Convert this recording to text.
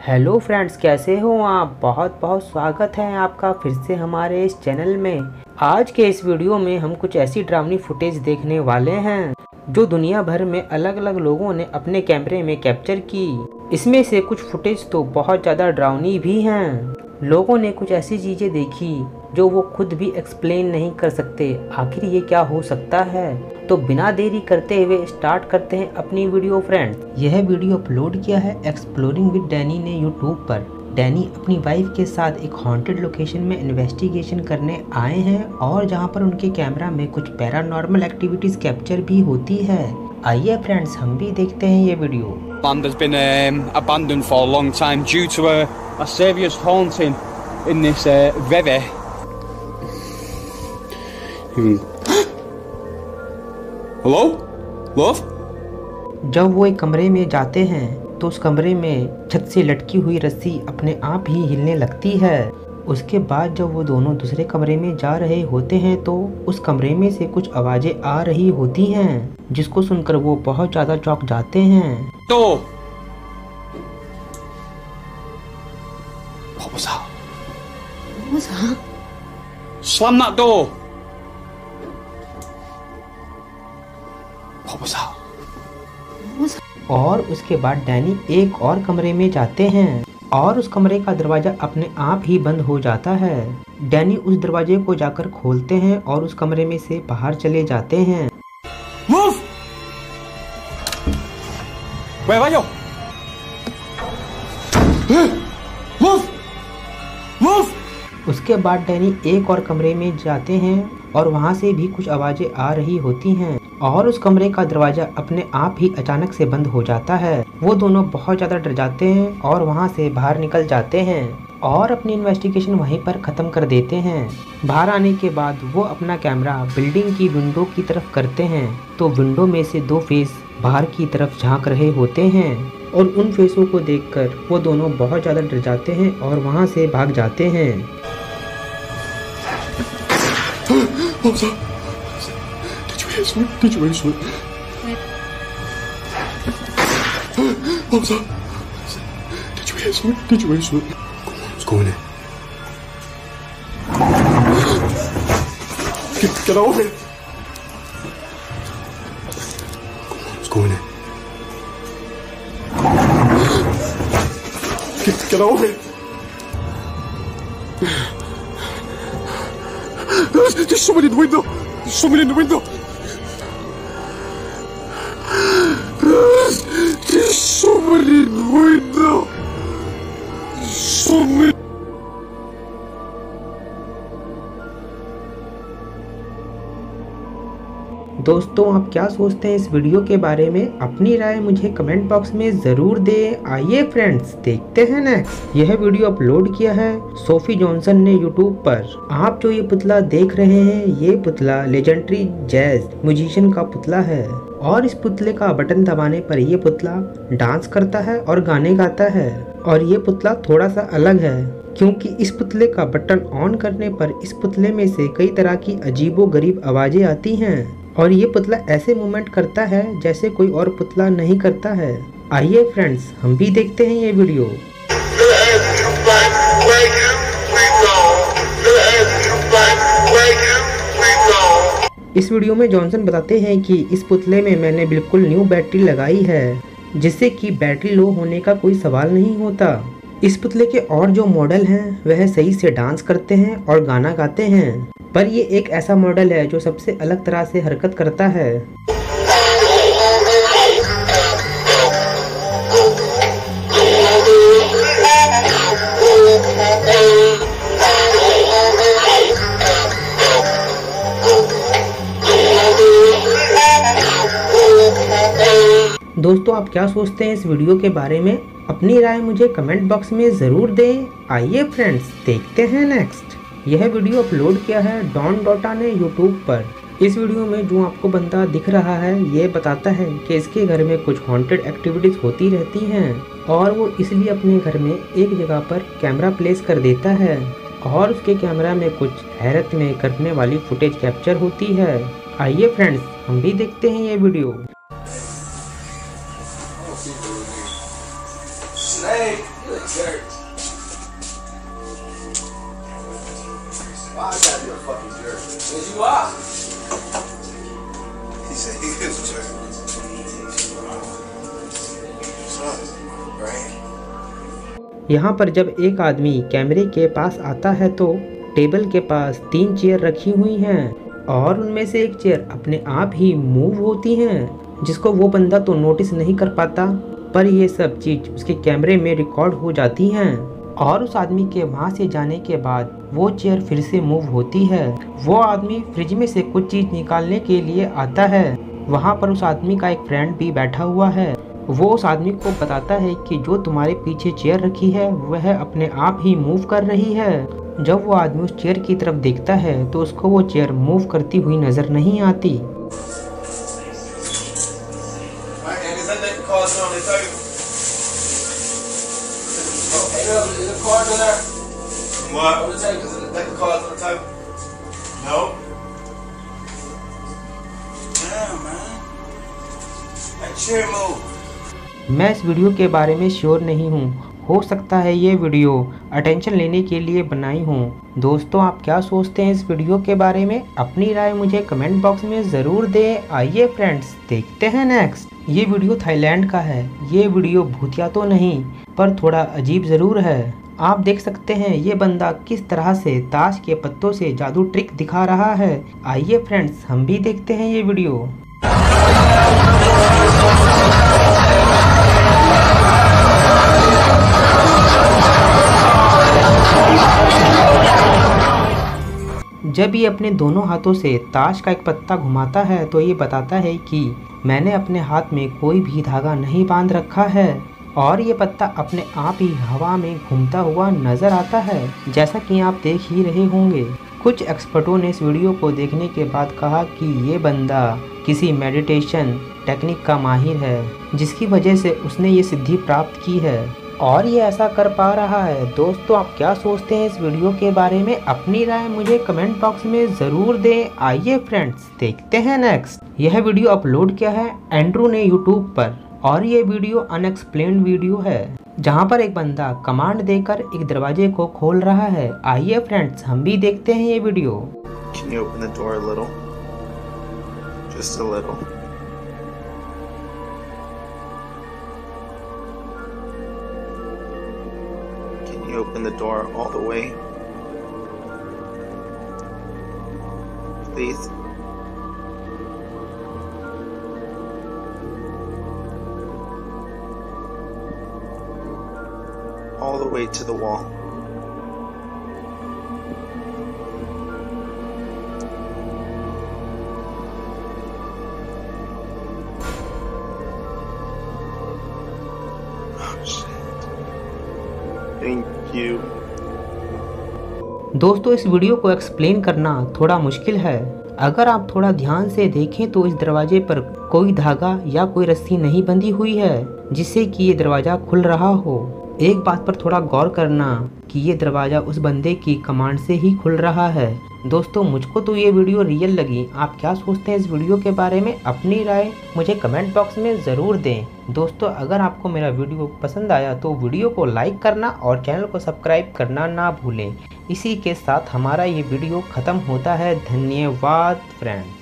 Hello friends, कैसे हो आप। बहुत बहुत स्वागत है आपका फिर से हमारे इस चैनल में। आज के इस वीडियो में हम कुछ ऐसी डरावनी फुटेज देखने वाले हैं जो दुनिया भर में अलग अलग लोगों ने अपने कैमरे में कैप्चर की। इसमें से कुछ फुटेज तो बहुत ज़्यादा डरावनी भी हैं। लोगों ने कुछ ऐसी चीज़ें देखी जो वो खुद भी एक्सप्लेन नहीं कर सकते। आखिर ये क्या हो सकता है। तो बिना देरी करते हुए स्टार्ट करते हैं अपनी वीडियो फ्रेंड्स। यह वीडियो अपलोड किया है एक्सप्लोरिंग विद डैनी ने यूट्यूब पर। डैनी अपनी वाइफ के साथ एक हॉन्टेड लोकेशन में इन्वेस्टिगेशन करने आए हैं और जहां पर उनके कैमरा में कुछ पैरानॉर्मल एक्टिविटीज कैप्चर भी होती है। आइए फ्रेंड्स, हम भी देखते हैं ये video. Land has been abandoned for a long time due to a serious haunting in this river. Hello? Love? जब वो एक कमरे में जाते हैं तो उस कमरे में छत से लटकी हुई रस्सी अपने आप ही हिलने लगती है। उसके बाद जब वो दोनों दूसरे कमरे में जा रहे होते हैं तो उस कमरे में से कुछ आवाजें आ रही होती हैं, जिसको सुनकर वो बहुत ज्यादा चौंक जाते हैं। Door! What was that? What was that? Slam that door! What was that? What was that? और उसके बाद डैनी एक और कमरे में जाते हैं और उस कमरे का दरवाजा अपने आप ही बंद हो जाता है। डैनी उस दरवाजे को जाकर खोलते हैं और उस कमरे में से बाहर चले जाते हैं। Love! Where are you? Love! Love! उसके बाद डैनी एक और कमरे में जाते हैं और वहां से भी कुछ आवाजें आ रही होती हैं और उस कमरे का दरवाजा अपने आप ही अचानक से बंद हो जाता है। वो दोनों बहुत ज़्यादा डर जाते हैं और वहां से बाहर निकल जाते हैं और अपनी इन्वेस्टिगेशन वहीं पर ख़त्म कर देते हैं। बाहर आने के बाद वो अपना कैमरा बिल्डिंग की विंडो की तरफ करते हैं तो विंडो में से दो फेस बाहर की तरफ झांक रहे होते हैं और उन फेसों को देखकर वो दोनों बहुत ज़्यादा डर जाते हैं और वहाँ से भाग जाते हैं। What was that? Did you hear something? Did you hear something? What was that? Did you hear something? Did you hear something? Come on, let's go in here. Get over here. Come on, let's go in here. Get over here. There's someone in the window. There's someone in the window. There's someone in the window. Someone. दोस्तों, आप क्या सोचते हैं इस video के बारे में? अपनी राय मुझे कमेंट बॉक्स में ज़रूर दें। आइए फ्रेंड्स, देखते हैं नेक्स्ट। यह वीडियो अपलोड किया है सोफी जॉनसन ने यूट्यूब पर। आप जो ये पुतला देख रहे हैं, ये पुतला लेजेंडरी जैज म्यूजिशियन का पुतला है और इस पुतले का बटन दबाने पर ये पुतला डांस करता है और गाने गाता है। और ये पुतला थोड़ा सा अलग है क्योंकि इस पुतले का बटन ऑन करने पर इस पुतले में से कई तरह की अजीबोगरीब आवाजें आती हैं और ये पुतला ऐसे मूवमेंट करता है जैसे कोई और पुतला नहीं करता है। आइए फ्रेंड्स, हम भी देखते हैं ये वीडियो। इस वीडियो में जॉनसन बताते हैं कि इस पुतले में मैंने बिल्कुल न्यू बैटरी लगाई है जिससे कि बैटरी लो होने का कोई सवाल नहीं होता। इस पुतले के और जो मॉडल हैं वह सही से डांस करते हैं और गाना गाते हैं, पर ये एक ऐसा मॉडल है जो सबसे अलग तरह से हरकत करता है। दोस्तों, आप क्या सोचते हैं इस वीडियो के बारे में? अपनी राय मुझे कमेंट बॉक्स में ज़रूर दें। आइए फ्रेंड्स, देखते हैं नेक्स्ट। यह वीडियो अपलोड किया है डॉन डोटा ने यूट्यूब पर। इस वीडियो में जो आपको बंदा दिख रहा है ये बताता है कि इसके घर में कुछ हॉन्टेड एक्टिविटीज होती रहती हैं और वो इसलिए अपने घर में एक जगह पर कैमरा प्लेस कर देता है और उसके कैमरा में कुछ हैरत में करने वाली फुटेज कैप्चर होती है। आइए फ्रेंड्स, हम भी देखते हैं ये video. Snake, jerk. Why I gotta be a fucking jerk? Because you are. He said he is a jerk. Right? यहाँ पर जब एक आदमी कैमरे के पास आता है तो टेबल के पास 3 चेयर रखी हुई हैं और उनमें से एक चेयर अपने आप ही मूव होती हैं, जिसको वो बंदा तो नोटिस नहीं कर पाता, पर ये सब चीज़ उसके कैमरे में रिकॉर्ड हो जाती हैं। और उस आदमी के वहाँ से जाने के बाद वो चेयर फिर से मूव होती है। वो आदमी फ्रिज में से कुछ चीज़ निकालने के लिए आता है। वहाँ पर उस आदमी का एक फ्रेंड भी बैठा हुआ है। वो उस आदमी को बताता है कि जो तुम्हारे पीछे चेयर रखी है वह अपने आप ही मूव कर रही है। जब वो आदमी उस चेयर की तरफ देखता है तो उसको वो चेयर मूव करती हुई नज़र नहीं आती। मैं इस वीडियो के बारे में श्योर नहीं हूँ, हो सकता है ये वीडियो अटेंशन लेने के लिए बनाई हूँ। दोस्तों, आप क्या सोचते हैं इस वीडियो के बारे में? अपनी राय मुझे कमेंट बॉक्स में ज़रूर दें। आइए फ्रेंड्स, देखते हैं नेक्स्ट। ये वीडियो थाईलैंड का है। ये वीडियो भूतिया तो नहीं, पर थोड़ा अजीब ज़रूर है। आप देख सकते हैं ये बंदा किस तरह से ताश के पत्तों से जादू ट्रिक दिखा रहा है। आइए फ्रेंड्स, हम भी देखते हैं ये वीडियो। जब ये अपने दोनों हाथों से ताश का एक पत्ता घुमाता है तो ये बताता है कि मैंने अपने हाथ में कोई भी धागा नहीं बांध रखा है, और ये पत्ता अपने आप ही हवा में घूमता हुआ नजर आता है, जैसा कि आप देख ही रहे होंगे। कुछ एक्सपर्टों ने इस वीडियो को देखने के बाद कहा कि ये बंदा किसी मेडिटेशन टेक्निक का माहिर है, जिसकी वजह से उसने ये सिद्धि प्राप्त की है और ये ऐसा कर पा रहा है। दोस्तों, आप क्या सोचते हैं इस वीडियो के बारे में? अपनी राय मुझे कमेंट बॉक्स में ज़रूर दें। आइए फ्रेंड्स, देखते हैं नेक्स्ट। यह वीडियो अपलोड किया है एंड्रू ने यूट्यूब पर, और ये वीडियो अनएक्सप्लेन्ड वीडियो है, जहां पर एक बंदा कमांड देकर एक दरवाजे को खोल रहा है। आइए फ्रेंड्स, हम भी देखते हैं ये video. Can you open the door a little? Just a little. Can you open the door all the way? Please. All the way to the wall. Thank you. दोस्तों, इस वीडियो को एक्सप्लेन करना थोड़ा मुश्किल है। अगर आप थोड़ा ध्यान से देखें तो इस दरवाजे पर कोई धागा या कोई रस्सी नहीं बंधी हुई है जिससे कि ये दरवाजा खुल रहा हो। एक बात पर थोड़ा गौर करना कि ये दरवाजा उस बंदे की कमांड से ही खुल रहा है। दोस्तों, मुझको तो ये वीडियो रियल लगी। आप क्या सोचते हैं इस वीडियो के बारे में? अपनी राय मुझे कमेंट बॉक्स में ज़रूर दें। दोस्तों, अगर आपको मेरा वीडियो पसंद आया तो वीडियो को लाइक करना और चैनल को सब्सक्राइब करना ना भूलें। इसी के साथ हमारा ये वीडियो ख़त्म होता है। धन्यवाद फ्रेंड।